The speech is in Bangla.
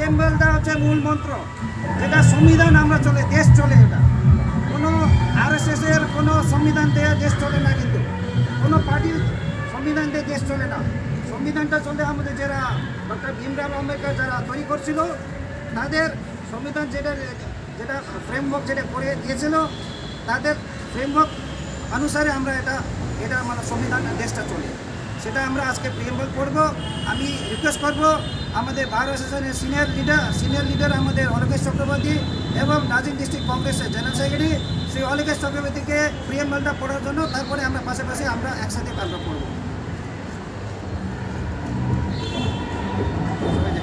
প্রিয়েম্বলটা হচ্ছে মূল মন্ত্র, যেটা সংবিধান আমরা চলে, দেশ চলে। এটা কোনো RSS এর কোনো সংবিধান দিয়ে দেশ চলে না, কিন্তু কোনো পার্টির সংবিধান দিয়ে দেশ চলে না। সংবিধানটা চলে আমাদের যারা ডক্টর ভীমরাও আম্বেদকর যারা তৈরি করছিল, তাদের সংবিধান যেটা যেটা ফ্রেমওয়ার্ক যেটা করে দিয়েছিল, তাদের ফ্রেমওয়ার্ক অনুসারে আমরা এটা মানে সংবিধান দেশটা চলে। সেটা আমরা আজকে প্রিয়েম্বল পড়ব। আমি রিকোয়েস্ট করব আমাদের বার অ্যাসোসিয়েশনের সিনিয়র লিডার আমাদের অলোকেশ চক্রবর্তী এবং নাজিম ডিস্ট্রিক্ট কংগ্রেসের জেনারেল সেক্রেটারি শ্রী অলোকেশ চক্রবর্তীকে প্রিয়েম্বলটা পড়ার জন্য, তারপরে আমরা পাশাপাশি আমরা একসাথে কাজ করব।